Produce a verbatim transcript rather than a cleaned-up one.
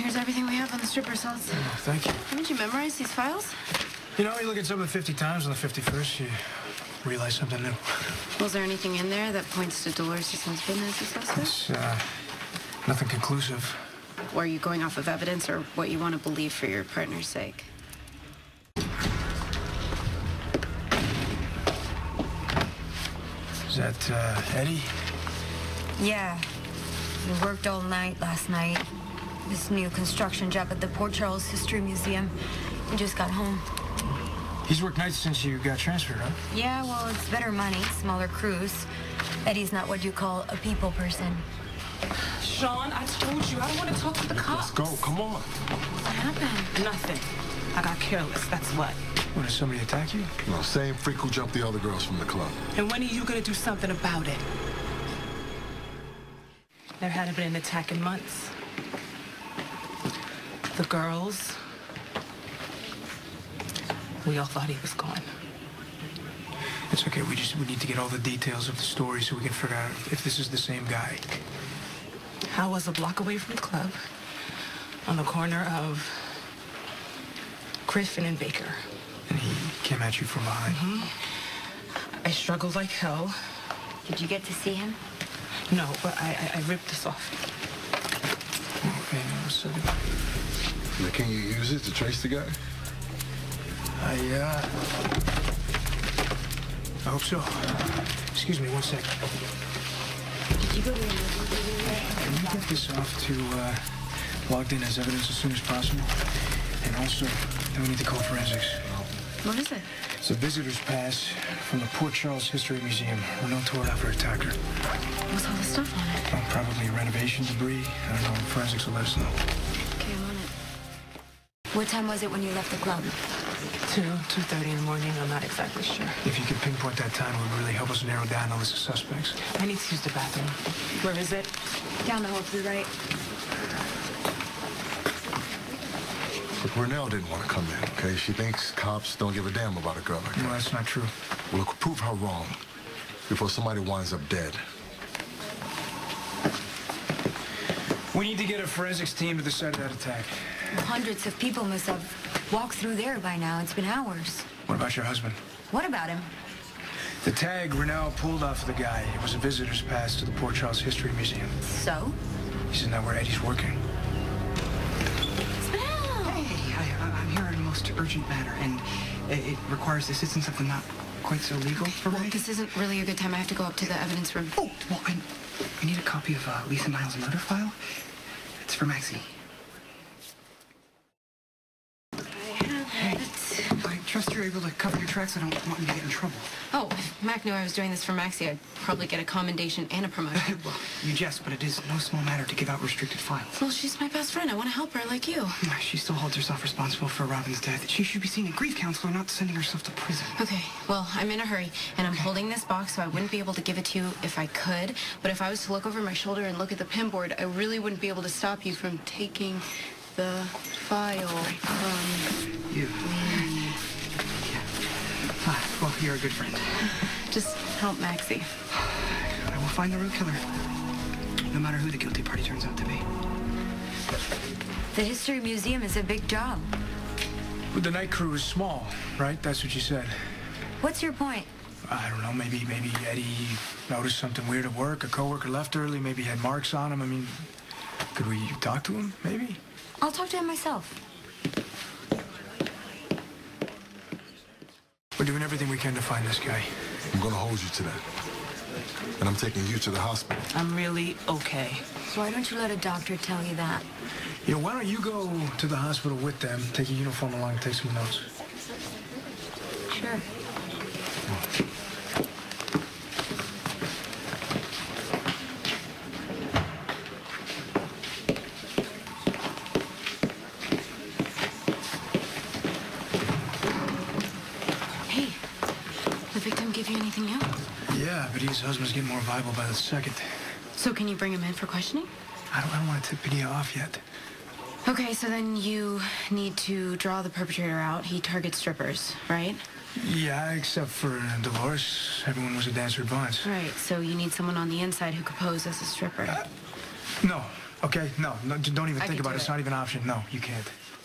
Here's everything we have on the strip results. Oh, thank you. Haven't you memorized these files? You know, you look at something fifty times on the fifty-first, you realize something new. Was there anything in there that points to Dolores' husband as a suspect? It's, uh, nothing conclusive. Or are you going off of evidence or what you want to believe for your partner's sake? Is that, uh, Eddie? Yeah. We worked all night last night. This new construction job at the Port Charles History Museum. We just got home. He's worked nights since you got transferred, huh? Yeah, well, it's better money, smaller crews. Eddie's not what you call a people person. Sean, I told you, I don't want to talk to the cops. Let's go, come on. What happened? Nothing. I got careless, that's what. What, did somebody attack you? No, same freak who jumped the other girls from the club. And when are you going to do something about it? There hadn't been an attack in months. The girls, we all thought he was gone. It's okay, we just we need to get all the details of the story so we can figure out if this is the same guy. I was a block away from the club, on the corner of Griffin and Baker. And he came at you from behind. Mm-hmm. I struggled like hell. Did you get to see him? No, but I, I, I ripped this off. Okay, one second. Now, can you use it to trace the guy? I, uh... I hope so. Excuse me, one second. Did you go to the Can you get this off to, uh, logged in as evidence as soon as possible? And also, then we need to call forensics. What is it? It's a visitor's pass from the Port Charles History Museum. We're known to after attacker. What's all the stuff on it? Oh, probably renovation debris. I don't know. Forensics will let us know. Okay, I'm on it. What time was it when you left the club? two, two thirty in the morning, I'm not exactly sure. If you could pinpoint that time, it would really help us narrow down the list of suspects. I need to use the bathroom. Where is it? Down the hall to the right. Look, Renelle didn't want to come in, okay? She thinks cops don't give a damn about a girl like No, that. that's not true. Well, look, prove her wrong before somebody winds up dead. We need to get a forensics team to the site of that attack. Hundreds of people must have walked through there by now. It's been hours. What about your husband? What about him? The tag Renelle pulled off of the guy. It was a visitor's pass to the Port Charles History Museum. So? Isn't that where Eddie's working? Hey, I, I'm here in a most urgent matter, and it requires the assistance of the not quite so legal for Well, me. this isn't really a good time. I have to go up to the evidence room. Oh, well, I, I need a copy of uh, Lisa Niles' murder file. It's for Maxie. I have it. I trust you're able to cover your tracks. I don't want you to get in trouble. Oh, if Mac knew I was doing this for Maxie, I'd probably get a commendation and a promotion. Well, you jest, but it is no small matter to give out restricted files. Well, she's my best friend. I want to help her like you. She still holds herself responsible for Robin's death. She should be seeing a grief counselor, not sending herself to prison. Okay, well, I'm in a hurry, and I'm holding this box, so I wouldn't be able to give it to you if I could. But if I was to look over my shoulder and look at the pin board, I really wouldn't be able to stop you from taking the file from You. me. Ah, well, you're a good friend. Just help Maxie. I will find the real killer, no matter who the guilty party turns out to be. The History Museum is a big job. But the night crew is small, right? That's what you said. What's your point? I don't know. Maybe maybe Eddie noticed something weird at work. A coworker left early. Maybe he had marks on him. I mean, could we talk to him? Maybe. I'll talk to him myself. We're doing everything we can to find this guy. I'm gonna hold you to that. And I'm taking you to the hospital. I'm really okay. Why don't you let a doctor tell you that? You know, why don't you go to the hospital with them, take a uniform along, take some notes? Sure. Hey, the victim give you anything new? Yeah, but his husband's getting more viable by the second. So can you bring him in for questioning? I don't, I don't want to tip Padilla off yet. Okay, so then you need to draw the perpetrator out. He targets strippers, right? Yeah, except for Dolores. Everyone was a dancer at Vons. Right, so you need someone on the inside who could pose as a stripper. Uh, no, Okay? No, no, j- don't even I think can about do it. It's it. not even an option. No, you can't.